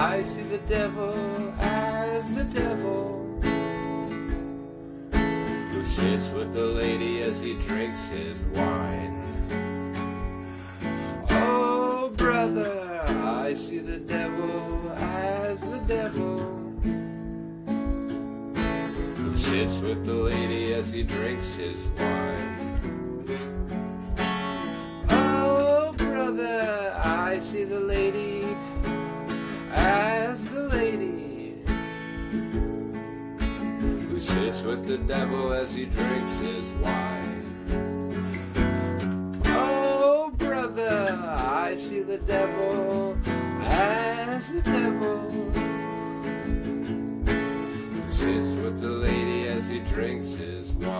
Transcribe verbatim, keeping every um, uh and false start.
I see the devil as the devil who sits with the lady as he drinks his wine. Oh, brother, I see the devil as the devil who sits with the lady as he drinks his wine. Oh, brother, I see the lady as the lady who sits with the devil as he drinks his wine. Oh, brother, I see the devil as the devil who sits with the lady as he drinks his wine.